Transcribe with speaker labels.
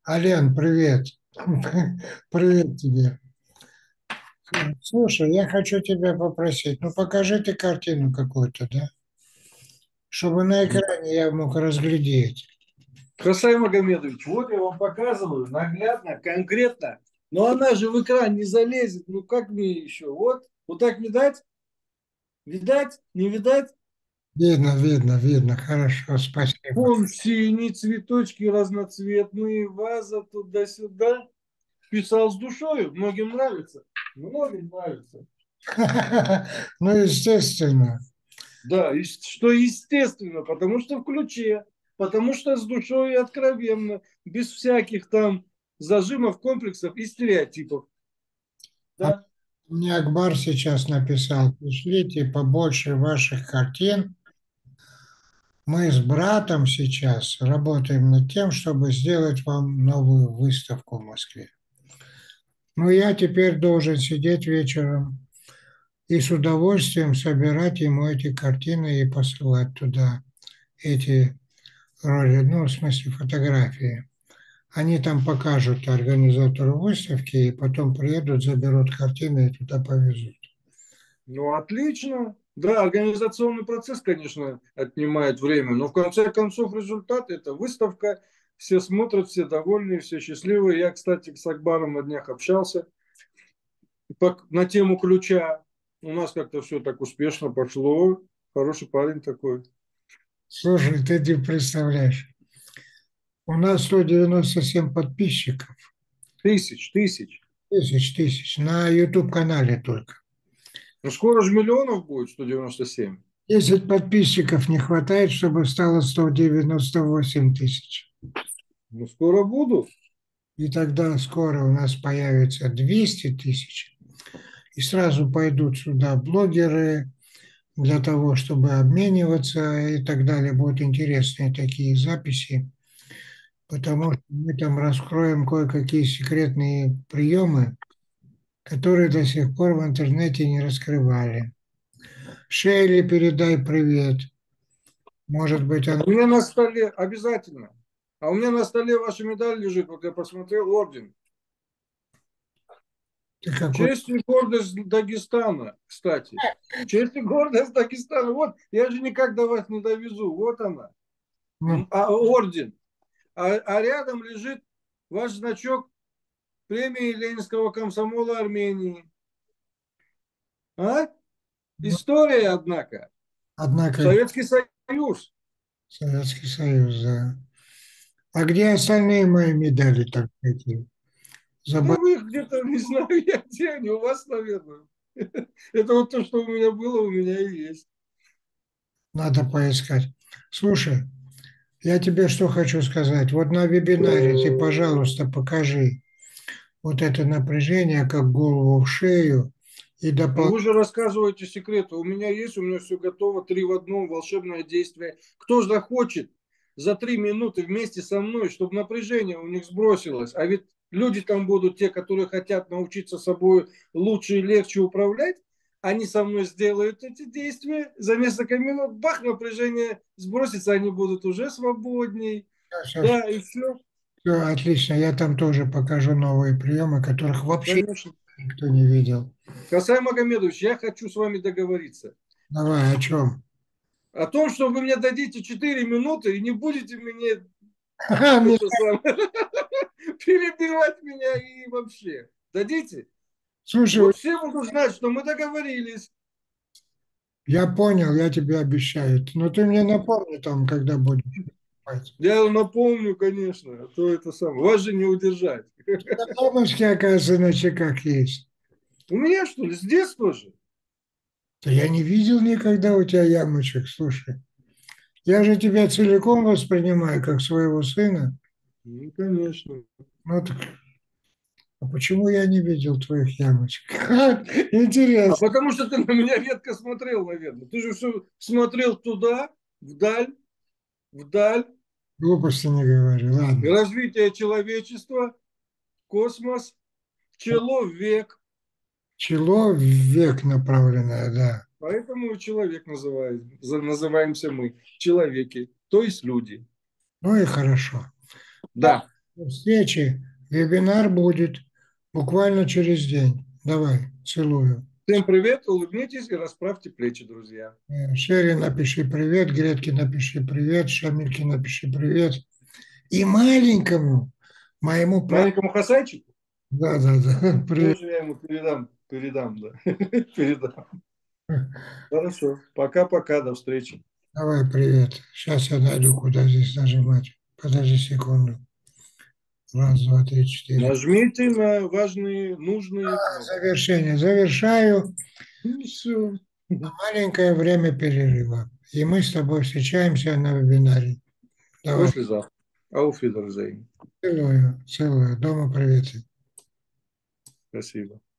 Speaker 1: Ален, привет. Привет тебе. Слушай, я хочу тебя попросить, ну покажи ты картину какую-то, да? Чтобы на экране я мог разглядеть.
Speaker 2: Хасай Магомедович, вот я вам показываю наглядно, конкретно. Но она же в экран не залезет. Ну как мне еще? Вот так видать? Видать? Не видать?
Speaker 1: Видно, видно, видно. Хорошо, спасибо.
Speaker 2: Вон синие цветочки разноцветные, ваза туда-сюда. Писал с душою. Многим нравится. Многим нравится.
Speaker 1: Ну, естественно.
Speaker 2: Да, и что естественно, потому что в ключе, потому что с душой и откровенно, без всяких там зажимов, комплексов и стереотипов.
Speaker 1: А
Speaker 2: Да.
Speaker 1: мне Акбар сейчас написал, пришлите побольше ваших картин. Мы с братом сейчас работаем над тем, чтобы сделать вам новую выставку в Москве. Ну, я теперь должен сидеть вечером и с удовольствием собирать ему эти картины и посылать туда эти роли, ну, в смысле фотографии. Они там покажут организатору выставки, и потом приедут, заберут картины и туда повезут.
Speaker 2: Ну, отлично. Да, организационный процесс, конечно, отнимает время, но в конце концов результат – это выставка, все смотрят, все довольны, все счастливы. Я, кстати, с Акбаром на днях общался на тему ключа. У нас как-то все так успешно пошло. Хороший парень такой.
Speaker 1: Слушай, ты не представляешь, у нас 197 подписчиков,
Speaker 2: Тысяч.
Speaker 1: тысяч, на YouTube-канале только.
Speaker 2: Ну, скоро же миллионов будет, 197.
Speaker 1: 10 подписчиков не хватает, чтобы стало 198 тысяч.
Speaker 2: Ну, скоро буду.
Speaker 1: И тогда скоро у нас появится 200 тысяч. И сразу пойдут сюда блогеры для того, чтобы обмениваться и так далее. Будут интересные такие записи, потому что мы там раскроем кое-какие секретные приемы, которые до сих пор в интернете не раскрывали. Шейли, передай привет. Может быть,
Speaker 2: А
Speaker 1: она...
Speaker 2: у меня на столе, обязательно. А у меня на столе ваша медаль лежит, вот я посмотрел, орден.
Speaker 1: Ты какой...
Speaker 2: Честь и гордость Дагестана, кстати. Честь и гордость Дагестана. Вот, я же никак до вас не довезу. Вот она.
Speaker 1: Ну,
Speaker 2: Орден. А рядом лежит ваш значок премии Ленинского комсомола Армении. А?
Speaker 1: ну,
Speaker 2: История, однако.
Speaker 1: однако
Speaker 2: Советский Союз.
Speaker 1: Советский Союз, да. А где остальные мои медали, так сказать?
Speaker 2: Да
Speaker 1: Забыл,
Speaker 2: вы их где-то, не знаю, я где они, у вас, наверное. Это вот то, что у меня было, у меня и есть.
Speaker 1: надо поискать. Слушай, я тебе что хочу сказать. Вот на вебинаре ты, пожалуйста, покажи вот это напряжение, как голову в шею, и
Speaker 2: Ну
Speaker 1: дополнительно.
Speaker 2: вы же рассказываете секреты. У меня есть, у меня все готово, три в одном, волшебное действие. Кто же захочет за 3 минуты вместе со мной, чтобы напряжение у них сбросилось? А ведь люди там будут те, которые хотят научиться собой лучше и легче управлять. Они со мной сделают эти действия. За несколько минут, бах, напряжение сбросится, они будут уже свободней.
Speaker 1: Все,
Speaker 2: Да, и все.
Speaker 1: отлично. Я там тоже покажу новые приемы, которых вообще
Speaker 2: Конечно.
Speaker 1: никто не видел.
Speaker 2: Хасай Магомедович, я хочу с вами договориться.
Speaker 1: Давай, о чем?
Speaker 2: О том, что вы мне дадите 4 минуты и не будете мне
Speaker 1: Мне-
Speaker 2: это самое, перебивать меня и вообще. Дадите?
Speaker 1: Слушай,
Speaker 2: Вот все будут знать, что мы договорились.
Speaker 1: я понял, я тебе обещаю. Но ты мне напомни там, когда будешь.
Speaker 2: Я напомню, конечно, а то это самое. Вас же не удержать.
Speaker 1: Ямочки, оказывается, на чеках есть.
Speaker 2: У меня что ли, с детства же?
Speaker 1: Да я не видел никогда у тебя ямочек, слушай. Я же тебя целиком воспринимаю как своего сына.
Speaker 2: Ну, конечно.
Speaker 1: Ну так, а почему я не видел твоих ямочек?
Speaker 2: А
Speaker 1: Интересно.
Speaker 2: потому что ты на меня редко смотрел, наверное. Ты же все смотрел туда, вдаль, вдаль.
Speaker 1: Глупости не говори. Ладно.
Speaker 2: Развитие человечества, космос, чело век.
Speaker 1: Чело вверх направленное, да.
Speaker 2: Поэтому человек называемся мы, человеки, то есть люди.
Speaker 1: Ну и хорошо. Да,
Speaker 2: Да.
Speaker 1: встречи. Вебинар будет буквально через день. Давай, целую.
Speaker 2: Всем привет, улыбнитесь и расправьте плечи, друзья.
Speaker 1: Шере напиши привет, Гретке напиши привет, Шамильке напиши привет. И маленькому моему
Speaker 2: Маленькому Хасайчику
Speaker 1: Да, да, да. Привет.
Speaker 2: тоже я ему передам, да. Передам. Хорошо. Пока-пока, до встречи.
Speaker 1: Давай, привет. Сейчас я найду, куда здесь нажимать. Подожди секунду. Раз, два, три, четыре.
Speaker 2: Нажмите на важные, нужные кнопки.
Speaker 1: Завершение. Завершаю.
Speaker 2: И все.
Speaker 1: Маленькое время перерыва. И мы с тобой встречаемся на вебинаре. Давай.
Speaker 2: Послезавтра. Auf Wiedersehen.
Speaker 1: Целую, целую. Дома привет.
Speaker 2: Спасибо.